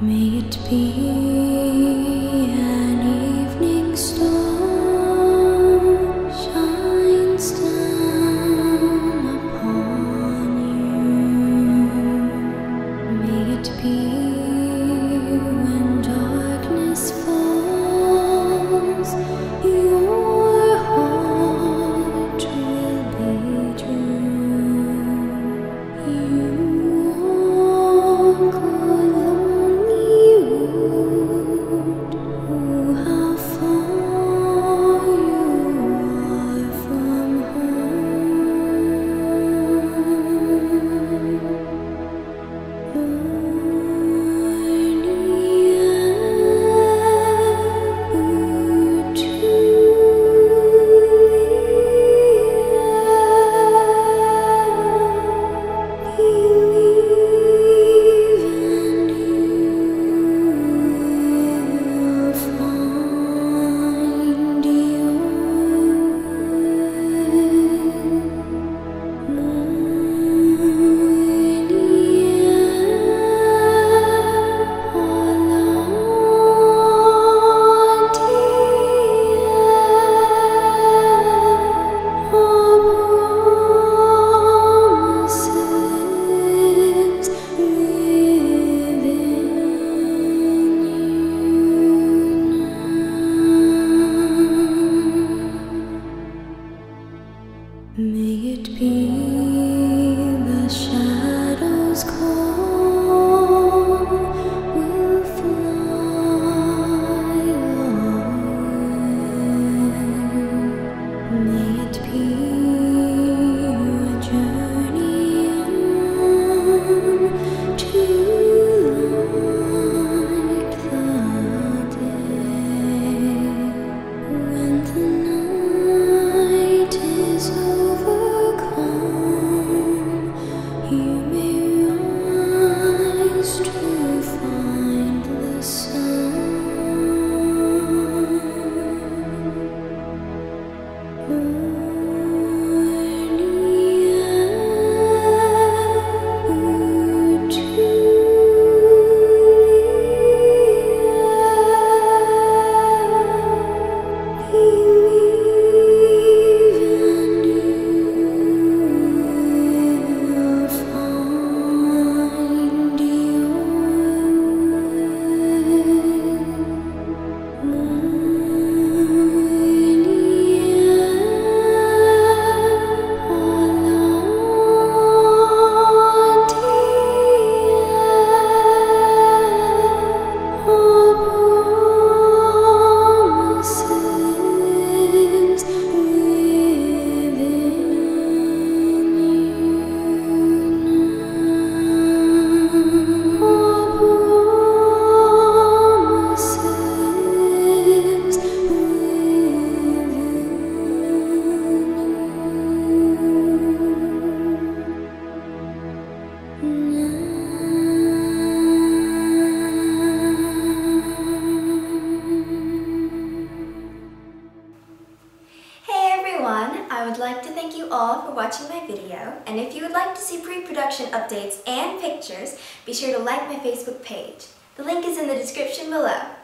May it be an evening star shines down upon you. May it be when darkness falls, your heart will be true. You walk along the road. Oh, how far you are from May it be the shadows call, will fly away. May it be a journey on to light the day. When the night is overcome, you may rise to find the sun. I would like to thank you all for watching my video, and if you would like to see pre-production updates and pictures, be sure to like my Facebook page. The link is in the description below.